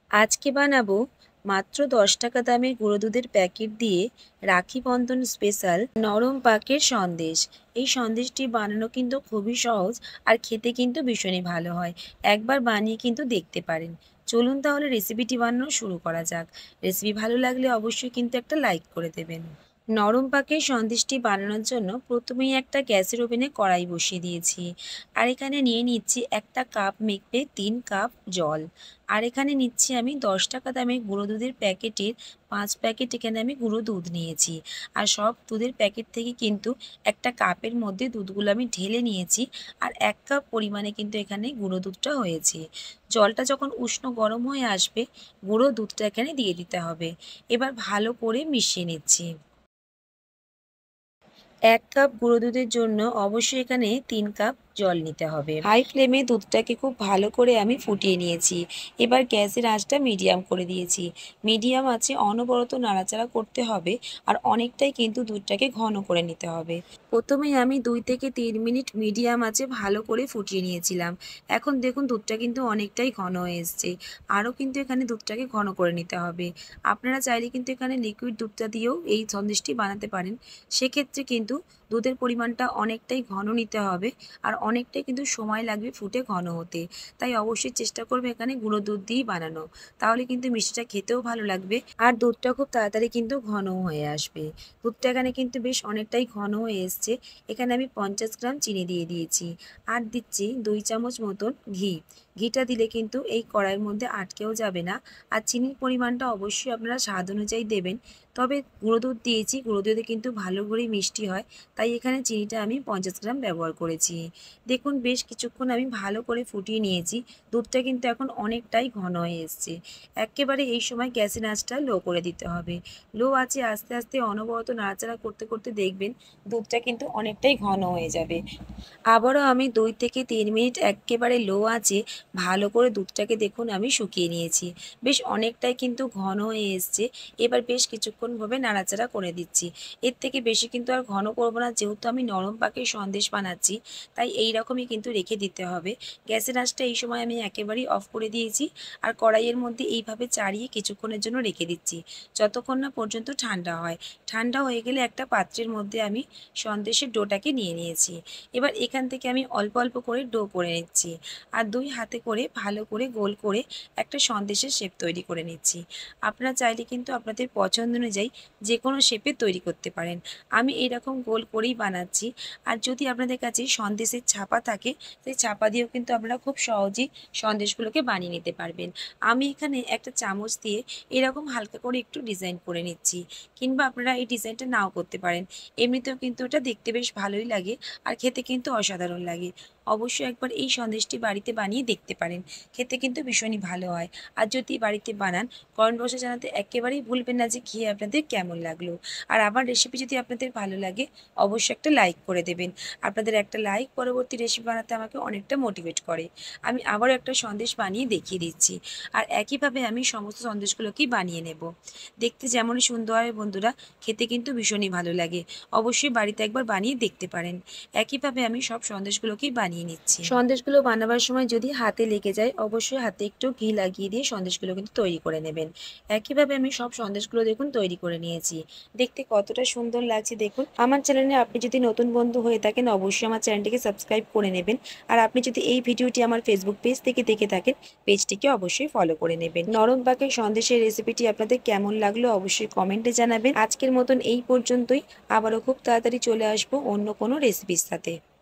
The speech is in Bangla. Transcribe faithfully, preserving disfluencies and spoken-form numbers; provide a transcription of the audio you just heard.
আজকে বানাবো মাত্র দশ টাকা দামের গুঁড়ো দুধের প্যাকেট দিয়ে রাখি বন্ধন স্পেশাল নরম পাকের সন্দেশ। এই সন্দেশটি বানানো কিন্তু খুবই সহজ আর খেতে কিন্তু ভীষণই ভালো হয়। একবার বানিয়ে কিন্তু দেখতে পারেন। চলুন তাহলে রেসিপিটি বানানো শুরু করা যাক। রেসিপি ভালো লাগলে অবশ্যই কিন্তু একটা লাইক করে দেবেন। নরম পাকের সন্দেশটি বানানোর জন্য প্রথমেই একটা গ্যাসের ওভেনে কড়াই বসিয়ে দিয়েছি। আর এখানে নিয়ে নিচ্ছি একটা কাপ মেপে তিন কাপ জল। আর এখানে নিচ্ছি আমি দশ টাকা দামের গুঁড়ো দুধের প্যাকেটের পাঁচ প্যাকেট এখানে আমি গুঁড়ো দুধ নিয়েছি। আর সব দুধের প্যাকেট থেকে কিন্তু একটা কাপের মধ্যে দুধগুলো আমি ঢেলে নিয়েছি। আর এক কাপ পরিমাণে কিন্তু এখানে গুঁড়ো দুধটা হয়েছে। জলটা যখন উষ্ণ গরম হয়ে আসবে, গুঁড়ো দুধটা এখানে দিয়ে দিতে হবে। এবার ভালো করে মিশিয়ে নিচ্ছি। এক কাপ গুঁড়ো দুধের জন্য অবশ্যই এখানে তিন কাপ জল নিতে হবে। হাই ফ্লেমে দুধটাকে খুব ভালো করে আমি ফুটিয়ে নিয়েছি। এবার গ্যাসের আঁচটা মিডিয়াম করে দিয়েছি। মিডিয়াম আঁচে অনবরত নাড়াচাড়া করতে হবে আর অনেকটাই কিন্তু দুধটাকে ঘন করে নিতে হবে। প্রথমেই আমি দুই থেকে তিন মিনিট মিডিয়াম আঁচে ভালো করে ফুটিয়ে নিয়েছিলাম। এখন দেখুন দুধটা কিন্তু অনেকটাই ঘন হয়ে এসছে। আরও কিন্তু এখানে দুধটাকে ঘন করে নিতে হবে। আপনারা চাইলে কিন্তু এখানে লিকুইড দুধটা দিয়েও এই সন্দেশটি বানাতে পারেন। সেক্ষেত্রে কিন্তু দুধের পরিমাণটা অনেকটাই ঘন নিতে হবে আর অনেকটাই কিন্তু সময় লাগবে ফুটে ঘন হতে। তাই অবশ্যই চেষ্টা করবে এখানে গুঁড়ো দুধ দিয়েই বানানো। তাহলে কিন্তু মিষ্টিটা খেতেও ভালো লাগবে আর দুধটা খুব তাড়াতাড়ি কিন্তু ঘনও হয়ে আসবে। দুধটা এখানে কিন্তু বেশ অনেকটাই ঘন হয়ে এসছে। এখানে আমি পঞ্চাশ গ্রাম চিনি দিয়ে দিয়েছি আর দিচ্ছি দুই চামচ মতন ঘি। ঘিটা দিলে কিন্তু এই কড়াইয়ের মধ্যে আটকেও যাবে না। আর চিনির পরিমাণটা অবশ্যই আপনারা স্বাদ অনুযায়ী দেবেন। তবে গুঁড়ো দুধ দিয়েছি, গুঁড়ো দুধে কিন্তু ভালো করেই মিষ্টি হয়, তাই এখানে চিনিটা আমি পঞ্চাশ গ্রাম ব্যবহার করেছি। দেখুন বেশ কিছুক্ষণ আমি ভালো করে ফুটিয়ে নিয়েছি। দুধটা কিন্তু এখন অনেকটাই ঘন হয়ে এসছে। একেবারে এই সময় গ্যাসের আঁচটা লো করে দিতে হবে। লো আঁচে আস্তে আস্তে অনবরত নাড়াচাড়া করতে করতে দেখবেন দুধটা কিন্তু অনেকটাই ঘন হয়ে যাবে। আবারও আমি দুই থেকে তিন মিনিট একেবারে লো আঁচে ভালো করে দুধটাকে দেখুন আমি শুকিয়ে নিয়েছি। বেশ অনেকটাই কিন্তু ঘন হয়ে এসছে। এবার বেশ কিছুক্ষণভাবে নাড়াচাড়া করে দিচ্ছি। এর থেকে বেশি কিন্তু আর ঘন করব না, যেহেতু আমি নরম পাকের সন্দেশ বানাচ্ছি, তাই এই রকমই কিন্তু রেখে দিতে হবে। গ্যাসের আঁচটা এই সময় আমি একেবারেই অফ করে দিয়েছি আর কড়াইয়ের মধ্যে এইভাবে চাড়িয়ে কিছুক্ষণের জন্য রেখে দিচ্ছি, যতক্ষণ না পর্যন্ত ঠান্ডা হয়। ঠান্ডা হয়ে গেলে একটা পাত্রের মধ্যে আমি সন্দেশের ডোটাকে নিয়ে নিয়েছি। এবার এখান থেকে আমি অল্প অল্প করে ডো করে নিচ্ছি আর দুই হাতে করে ভালো করে গোল করে একটা সন্দেশের শেপ তৈরি করে নিচ্ছি। আপনারা চাইলে কিন্তু আপনাদের পছন্দ অনুযায়ী যে কোনো শেপে তৈরি করতে পারেন। আমি এইরকম গোল করেই বানাচ্ছি। আর যদি আপনাদের কাছে সন্দেশের ছাপা থাকে, সেই ছাপা দিয়েও কিন্তু আপনারা খুব সহজেই সন্দেশগুলোকে বানিয়ে নিতে পারবেন। আমি এখানে একটা চামচ দিয়ে এরকম হালকা করে একটু ডিজাইন করে নিচ্ছি, কিংবা আপনারা এই ডিজাইনটা নাও করতে পারেন। এমনিতেও কিন্তু এটা দেখতে বেশ ভালোই লাগে আর খেতে কিন্তু অসাধারণ লাগে। অবশ্যই একবার এই সন্দেশটি বাড়িতে বানিয়ে দেখতে পারেন, খেতে কিন্তু ভীষণই ভালো হয়। আর যদি বাড়িতে বানান, কমেন্ট বক্সে জানাতে একেবারেই ভুলবেন না যে খেয়ে আপনাদের কেমন লাগলো। আর আমার রেসিপি যদি আপনাদের ভালো লাগে, অবশ্যই একটা লাইক করে দেবেন। আপনাদের একটা লাইক পরবর্তী রেসিপি বানাতে আমাকে অনেকটা মোটিভেট করে। আমি আবারও একটা সন্দেশ বানিয়ে দেখিয়ে দিচ্ছি আর একইভাবে আমি সমস্ত সন্দেশগুলোকেই বানিয়ে নেব। দেখতে যেমনই সুন্দর হয় বন্ধুরা, খেতে কিন্তু ভীষণই ভালো লাগে। অবশ্যই বাড়িতে একবার বানিয়ে দেখতে পারেন। একইভাবে আমি সব সন্দেশগুলোকেই বানিয়ে নিচ্ছি। সন্দেশগুলো বানাবার সময় যদি হাতে লেগে যায়, অবশ্যই হাতে একটু ঘি লাগিয়ে দিয়ে সন্দেশগুলো কিন্তু তৈরি করে নেবেন। একইভাবে আমি সব সন্দেশগুলো দেখুন তৈরি করে নিয়েছি। দেখতে কতটা সুন্দর লাগছে দেখুন। আমার চ্যানেলে আপনি যদি নতুন বন্ধু হয়ে থাকেন, অবশ্যই আমার চ্যানেলটিকে সাবস্ক্রাইব করে নেবেন। আর আপনি যদি এই ভিডিওটি আমার ফেসবুক পেজ থেকে দেখে থাকেন, পেজটিকে অবশ্যই ফলো করে নেবেন। নরম পাকের সন্দেশের রেসিপিটি আপনাদের কেমন লাগলো অবশ্যই কমেন্টে জানাবেন। আজকের মতন এই পর্যন্তই। আবারও খুব তাড়াতাড়ি চলে আসবো অন্য কোনো রেসিপির সাথে।